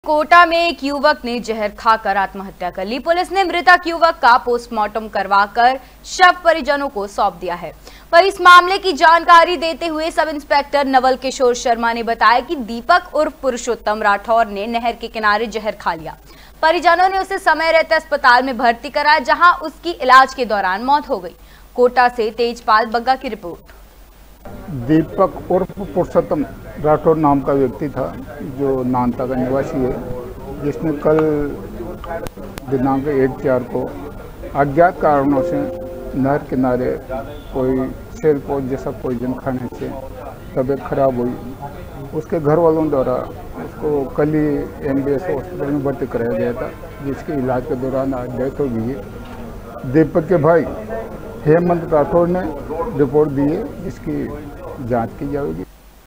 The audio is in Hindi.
कोटा में एक युवक ने जहर खाकर आत्महत्या कर ली। पुलिस ने मृतक युवक का पोस्टमार्टम करवाकर शव परिजनों को सौंप दिया है। पर इस मामले की जानकारी देते हुए सब इंस्पेक्टर नवल किशोर शर्मा ने बताया कि दीपक उर्फ पुरुषोत्तम राठौर ने नहर के किनारे जहर खा लिया। परिजनों ने उसे समय रहते अस्पताल में भर्ती कराया, जहां उसकी इलाज के दौरान मौत हो गई। कोटा से तेजपाल बग्गा की रिपोर्ट। दीपक उर्फ पुरुषोत्तम राठौर नाम का व्यक्ति था, जो नानता का निवासी है, जिसने कल दिनांक 1/4 को अज्ञात कारणों से नहर किनारे कोई सेल पॉज जैसा पॉइजन खाने से तबीयत खराब हुई। उसके घर वालों द्वारा उसको कल ही MBS हॉस्पिटल में भर्ती कराया गया था, जिसके इलाज के दौरान आज डेथ हो गई है। दीपक के भाई हेमंत राठौर ने रिपोर्ट दी है, जिसकी जांच की जाएगी।